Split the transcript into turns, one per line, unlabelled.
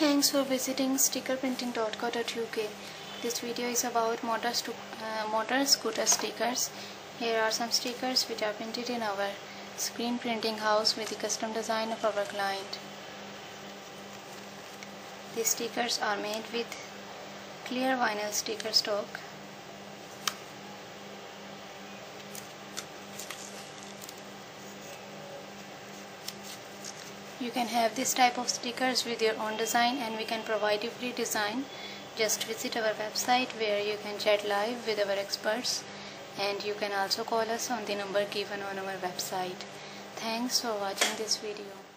Thanks for visiting stickerprinting.co.uk. This video is about motor scooter stickers. Here are some stickers which are printed in our screen printing house with the custom design of our client. These stickers are made with clear vinyl sticker stock. You can have this type of stickers with your own design, and we can provide you free design. Just visit our website where you can chat live with our experts, and you can also call us on the number given on our website. Thanks for watching this video.